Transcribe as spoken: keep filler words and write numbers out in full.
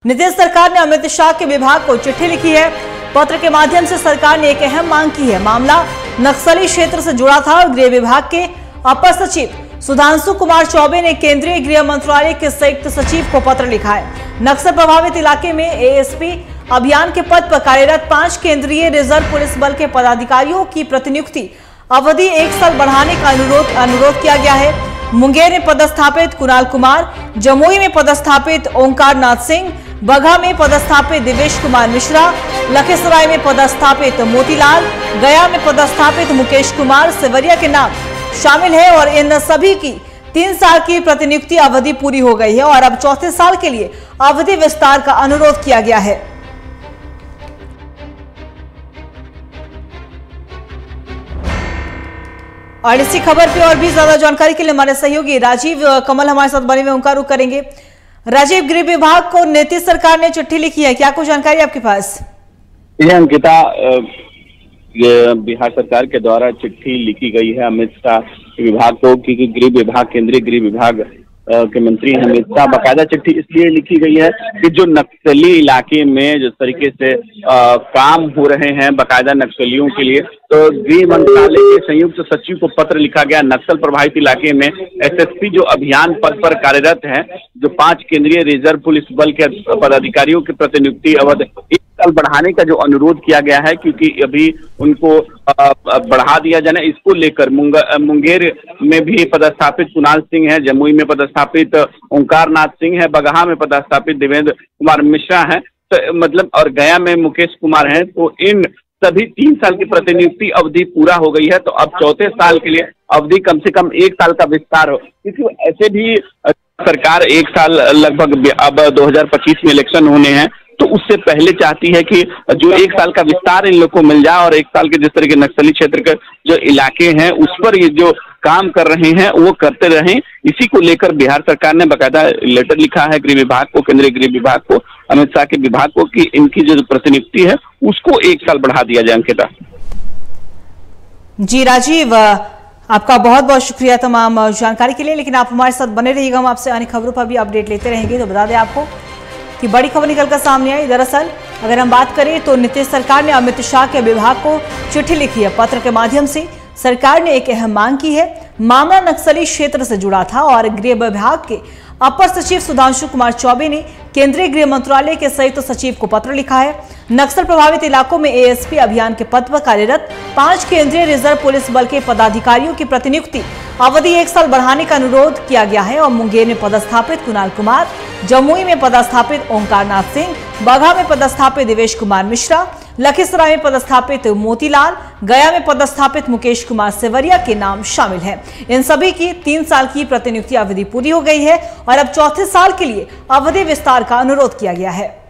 नीतीश सरकार ने अमित शाह के विभाग को चिट्ठी लिखी है। पत्र के माध्यम से सरकार ने एक अहम मांग की है। मामला नक्सली क्षेत्र से जुड़ा था और गृह विभाग के अपर सचिव सुधांशु कुमार चौबे ने केंद्रीय गृह मंत्रालय के संयुक्त सचिव को पत्र लिखा है। नक्सल प्रभावित इलाके में एएसपी अभियान के पद पर कार्यरत पांच केंद्रीय रिजर्व पुलिस बल के पदाधिकारियों की प्रतिनियुक्ति अवधि एक साल बढ़ाने का अनुरोध अनुरोध किया गया है। मुंगेर में पदस्थापित कुणाल कुमार, जमुई में पदस्थापित ओंकार नाथ सिंह, बगहा में पदस्थापित दिवेश कुमार मिश्रा, लखीसराय में पदस्थापित मोतीलाल, गया में पदस्थापित मुकेश कुमार सेवरिया के नाम शामिल है और इन सभी की तीन साल की प्रतिनियुक्ति अवधि पूरी हो गई है और अब चौथे साल के लिए अवधि विस्तार का अनुरोध किया गया है। और इसी खबर पे और भी ज्यादा जानकारी के लिए हमारे सहयोगी राजीव कमल हमारे साथ बने हुए, उनका रुख करेंगे। राजीव, गृह विभाग को नीतीश सरकार ने चिट्ठी लिखी है, क्या कुछ जानकारी आपके पास? ये अंकिता, ये बिहार सरकार के द्वारा चिट्ठी लिखी गई है अमित शाह विभाग को, क्योंकि गृह विभाग केंद्रीय गृह विभाग के मंत्री अमित शाह, बाकायदा चिट्ठी इसलिए लिखी गई है कि जो नक्सली इलाके में जिस तरीके से आ, काम हो रहे हैं बाकायदा नक्सलियों के लिए, तो गृह मंत्रालय के संयुक्त सचिव को पत्र लिखा गया। नक्सल प्रभावित इलाके में एसएसपी जो अभियान पद पर कार्यरत हैं, जो पांच केंद्रीय रिजर्व पुलिस बल के पदाधिकारियों की प्रतिनियुक्ति अवधि एक साल बढ़ाने का जो अनुरोध किया गया है, क्योंकि अभी उनको बढ़ा दिया जाना, इसको लेकर मुंगेर में भी पदस्थापित कुणाल सिंह है, जमुई में पदस्थापित ओंकार नाथ सिंह है, बगहा में पदस्थापित देवेंद्र कुमार मिश्रा है, तो मतलब और गया में मुकेश कुमार है। तो इन सभी तीन साल की प्रतिनियुक्ति अवधि पूरा हो गई है, तो अब चौथे साल के लिए अवधि कम से कम एक साल का विस्तार हो, क्योंकि ऐसे भी सरकार एक साल लगभग अब दो हजार पच्चीस में इलेक्शन होने हैं, तो उससे पहले चाहती है कि जो एक साल का विस्तार इन लोग को मिल जाए और एक साल के जिस तरह के नक्सली क्षेत्र के जो इलाके हैं उस पर ये जो काम कर रहे हैं वो करते रहें। इसी को लेकर बिहार सरकार ने बाकायदा लेटर लिखा है गृह विभाग को, केंद्रीय गृह विभाग को, अमित शाह के विभाग को, कि इनकी जो प्रतिनियुक्ति है उसको एक साल बढ़ा दिया जाए। अंकिता जी राजीव, आपका बहुत बहुत शुक्रिया तमाम जानकारी के लिए, लेकिन आप हमारे साथ बने रहिएगा, हम आपसे अन्य खबरों पर भी अपडेट लेते रहेंगे। तो बता दें आपको कि बड़ी खबर निकलकर सामने आई। दरअसल अगर हम बात करें तो नीतीश सरकार ने अमित शाह के विभाग को चिट्ठी लिखी है। पत्र के माध्यम से सरकार ने एक अहम मांग की है। मामला नक्सली क्षेत्र से जुड़ा था और गृह विभाग के अपर सचिव सुधांशु कुमार चौबे ने केंद्रीय गृह मंत्रालय के संयुक्त सचिव को पत्र लिखा है। नक्सल प्रभावित इलाकों में एएसपी अभियान के पद पर कार्यरत पांच केंद्रीय रिजर्व पुलिस बल के पदाधिकारियों की प्रतिनियुक्ति अवधि एक साल बढ़ाने का अनुरोध किया गया है और मुंगेर में पदस्थापित कुणाल कुमार, जमुई में पदस्थापित ओंकार नाथ सिंह, बगहा में पदस्थापित दिवेश कुमार मिश्रा, लखीसराय में पदस्थापित मोतीलाल, गया में पदस्थापित मुकेश कुमार सेवरिया के नाम शामिल हैं। इन सभी की तीन साल की प्रतिनियुक्ति अवधि पूरी हो गई है और अब चौथे साल के लिए अवधि विस्तार का अनुरोध किया गया है।